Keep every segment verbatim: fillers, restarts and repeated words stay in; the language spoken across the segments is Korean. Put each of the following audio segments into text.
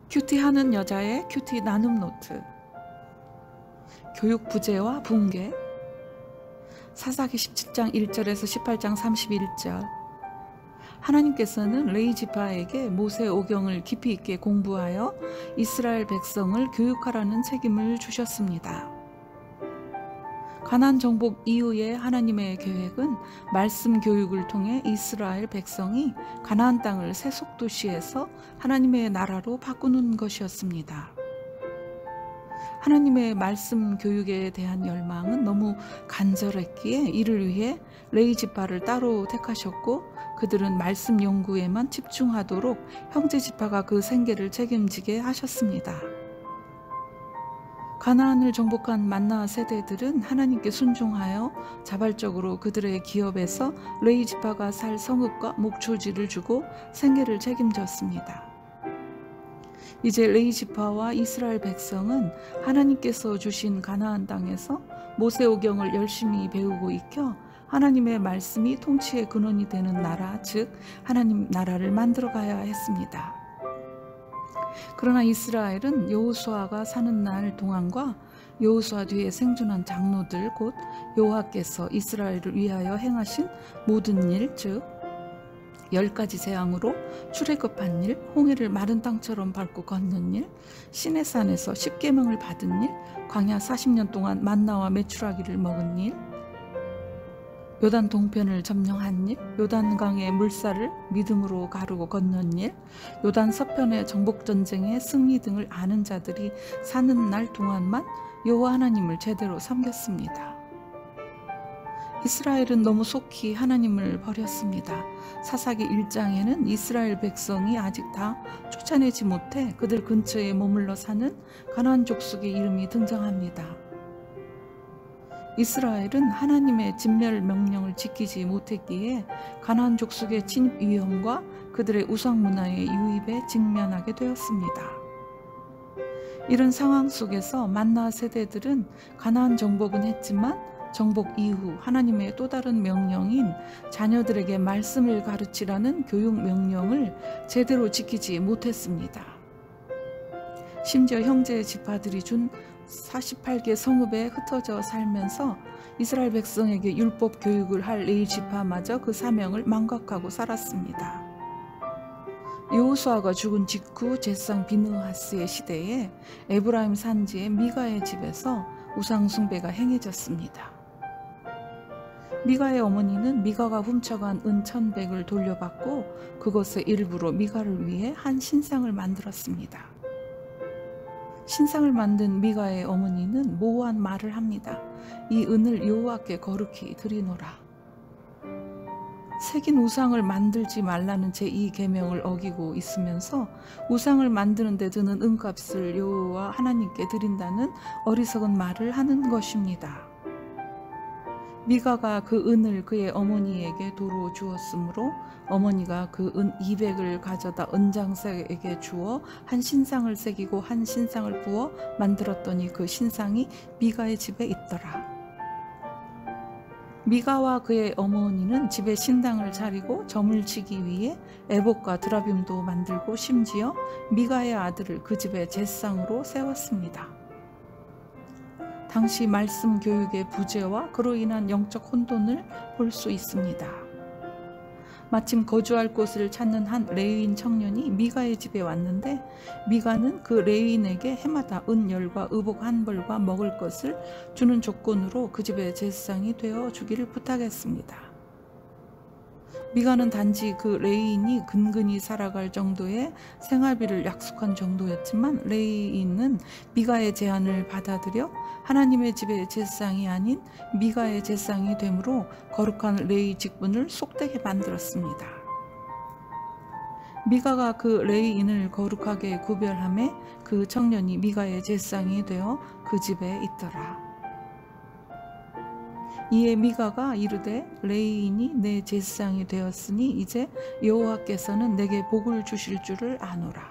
큐티하는 여자의 큐티 나눔 노트. 교육 부재와 붕괴. 사사기 십칠 장 일 절에서 십팔 장 삼십일 절. 하나님께서는 레위 지파에게 모세 오경을 깊이 있게 공부하여 이스라엘 백성을 교육하라는 책임을 주셨습니다. 가나안 정복 이후에 하나님의 계획은 말씀 교육을 통해 이스라엘 백성이 가나안 땅을 세속 도시에서 하나님의 나라로 바꾸는 것이었습니다. 하나님의 말씀 교육에 대한 열망은 너무 간절했기에 이를 위해 레위 지파를 따로 택하셨고, 그들은 말씀 연구에만 집중하도록 형제 지파가 그 생계를 책임지게 하셨습니다. 가나안을 정복한 만나 세대들은 하나님께 순종하여 자발적으로 그들의 기업에서 레위 지파가 살 성읍과 목초지를 주고 생계를 책임졌습니다. 이제 레위 지파와 이스라엘 백성은 하나님께서 주신 가나안 땅에서 모세오경을 열심히 배우고 익혀 하나님의 말씀이 통치의 근원이 되는 나라, 즉 하나님 나라를 만들어가야 했습니다. 그러나 이스라엘은 여호수아가 사는 날 동안과 여호수아 뒤에 생존한 장로들, 곧 여호와께서 이스라엘을 위하여 행하신 모든 일, 즉 열 가지 재앙으로 출애굽한 일, 홍해를 마른 땅처럼 밟고 걷는 일, 시내산에서 십계명을 받은 일, 광야 사십 년 동안 만나와 메추라기를 먹은 일, 요단 동편을 점령한 일, 요단강의 물살을 믿음으로 가르고 건넌 일, 요단 서편의 정복전쟁의 승리 등을 아는 자들이 사는 날 동안만 여호와 하나님을 제대로 섬겼습니다. 이스라엘은 너무 속히 하나님을 버렸습니다. 사사기 일 장에는 이스라엘 백성이 아직 다 쫓아내지 못해 그들 근처에 머물러 사는 가나안 족속의 이름이 등장합니다. 이스라엘은 하나님의 진멸 명령을 지키지 못했기에 가나안 족속의 진입 위험과 그들의 우상 문화의 유입에 직면하게 되었습니다. 이런 상황 속에서 만나 세대들은 가나안 정복은 했지만 정복 이후 하나님의 또 다른 명령인 자녀들에게 말씀을 가르치라는 교육 명령을 제대로 지키지 못했습니다. 심지어 형제 지파들이 준 사십팔 개 성읍에 흩어져 살면서 이스라엘 백성에게 율법 교육을 할 레위 지파마저 그 사명을 망각하고 살았습니다. 여호수아가 죽은 직후 제상 비느하스의 시대에 에브라임 산지의 미가의 집에서 우상 숭배가 행해졌습니다. 미가의 어머니는 미가가 훔쳐간 은 천백을 돌려받고 그것의 일부로 미가를 위해 한 신상을 만들었습니다. 신상을 만든 미가의 어머니는 모호한 말을 합니다. 이 은을 여호와께 거룩히 드리노라. 새긴 우상을 만들지 말라는 제이 계명을 어기고 있으면서 우상을 만드는 데 드는 은값을 여호와 하나님께 드린다는 어리석은 말을 하는 것입니다. 미가가 그 은을 그의 어머니에게 도로 주었으므로 어머니가 그 은 이백을 가져다 은장사에게 주어 한 신상을 새기고 한 신상을 부어 만들었더니 그 신상이 미가의 집에 있더라. 미가와 그의 어머니는 집에 신당을 차리고 점을 치기 위해 에봇과 드라빔도 만들고 심지어 미가의 아들을 그 집의 제상으로 세웠습니다. 당시 말씀 교육의 부재와 그로 인한 영적 혼돈을 볼 수 있습니다. 마침 거주할 곳을 찾는 한 레위인 청년이 미가의 집에 왔는데 미가는 그 레위인에게 해마다 은열과 의복 한 벌과 먹을 것을 주는 조건으로 그 집의 제사장이 되어 주기를 부탁했습니다. 미가는 단지 그 레위인이 근근히 살아갈 정도의 생활비를 약속한 정도였지만 레위인은 미가의 제안을 받아들여 하나님의 집의 제사장이 아닌 미가의 제사장이 되므로 거룩한 레위 직분을 속되게 만들었습니다. 미가가 그 레위인을 거룩하게 구별하며 그 청년이 미가의 제사장이 되어 그 집에 있더라. 이에 미가가 이르되 레위인이 내 제사장이 되었으니 이제 여호와께서는 내게 복을 주실 줄을 아노라.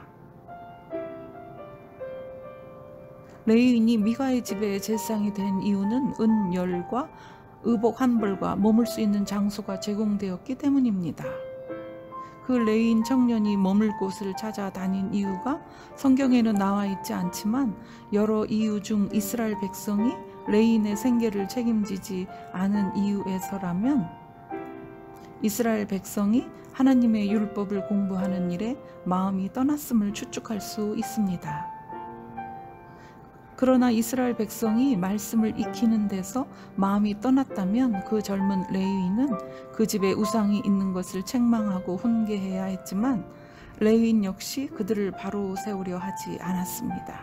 레위인이 미가의 집에 제사장이 된 이유는 은열과 의복 한 벌과 머물 수 있는 장소가 제공되었기 때문입니다. 그 레위인 청년이 머물 곳을 찾아다닌 이유가 성경에는 나와 있지 않지만 여러 이유 중 이스라엘 백성이 레위인의 생계를 책임지지 않은 이유에서라면 이스라엘 백성이 하나님의 율법을 공부하는 일에 마음이 떠났음을 추측할 수 있습니다. 그러나 이스라엘 백성이 말씀을 익히는 데서 마음이 떠났다면 그 젊은 레위인은 그 집에 우상이 있는 것을 책망하고 훈계해야 했지만 레위인 역시 그들을 바로 세우려 하지 않았습니다.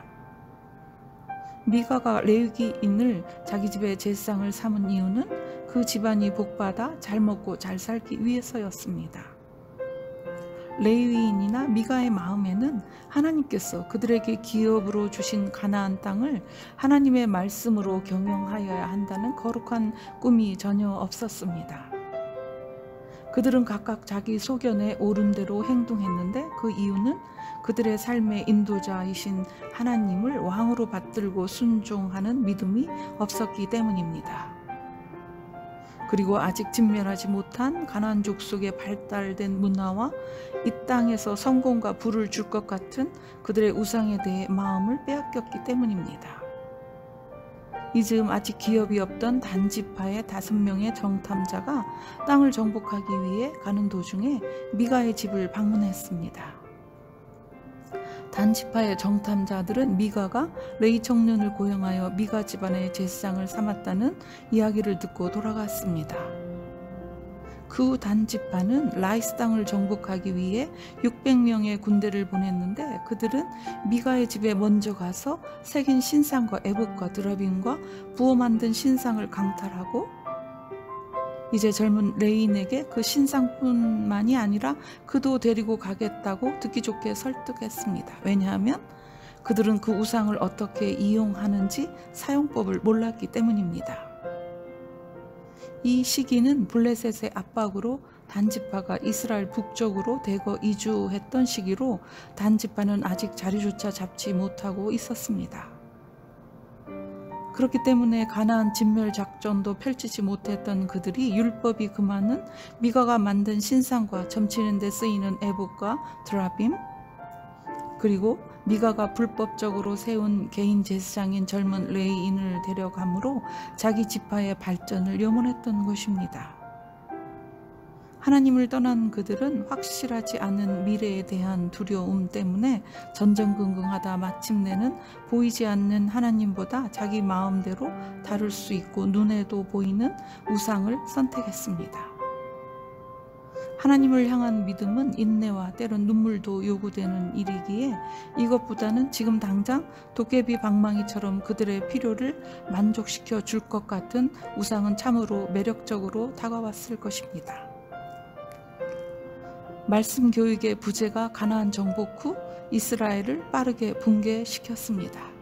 미가가 레위인을 자기 집의 제사장을 삼은 이유는 그 집안이 복받아 잘 먹고 잘 살기 위해서였습니다. 레위인이나 미가의 마음에는 하나님께서 그들에게 기업으로 주신 가나안 땅을 하나님의 말씀으로 경영하여야 한다는 거룩한 꿈이 전혀 없었습니다. 그들은 각각 자기 소견에 옳은 대로 행동했는데 그 이유는 그들의 삶의 인도자이신 하나님을 왕으로 받들고 순종하는 믿음이 없었기 때문입니다. 그리고 아직 진멸하지 못한 가나안 족속의 발달된 문화와 이 땅에서 성공과 부를 줄 것 같은 그들의 우상에 대해 마음을 빼앗겼기 때문입니다. 이 즈음 아직 기업이 없던 단지파의 다섯 명의 정탐자가 땅을 정복하기 위해 가는 도중에 미가의 집을 방문했습니다. 단지파의 정탐자들은 미가가 레위 청년을 고용하여 미가 집안의 제사장을 삼았다는 이야기를 듣고 돌아갔습니다. 그 후 단지파는 라이스 땅을 정복하기 위해 육백 명의 군대를 보냈는데 그들은 미가의 집에 먼저 가서 새긴 신상과 에봇과 드라빔과 부어 만든 신상을 강탈하고 이제 젊은 레위인에게 그 신상뿐만이 아니라 그도 데리고 가겠다고 듣기 좋게 설득했습니다. 왜냐하면 그들은 그 우상을 어떻게 이용하는지 사용법을 몰랐기 때문입니다. 이 시기는 블레셋의 압박으로 단지파가 이스라엘 북쪽으로 대거 이주했던 시기로 단지파는 아직 자리조차 잡지 못하고 있었습니다. 그렇기 때문에 가나안 진멸 작전도 펼치지 못했던 그들이 율법이 금하는 미가가 만든 신상과 점치는 데 쓰이는 에봇과 드라빔 그리고 미가가 불법적으로 세운 개인 제사장인 젊은 레위인을 데려감으로 자기 지파의 발전을 염원했던 것입니다. 하나님을 떠난 그들은 확실하지 않은 미래에 대한 두려움 때문에 전전긍긍하다 마침내는 보이지 않는 하나님보다 자기 마음대로 다룰 수 있고 눈에도 보이는 우상을 선택했습니다. 하나님을 향한 믿음은 인내와 때론 눈물도 요구되는 일이기에 이것보다는 지금 당장 도깨비 방망이처럼 그들의 필요를 만족시켜 줄 것 같은 우상은 참으로 매력적으로 다가왔을 것입니다. 말씀 교육의 부재가 가나안 정복 후 이스라엘을 빠르게 붕괴시켰습니다.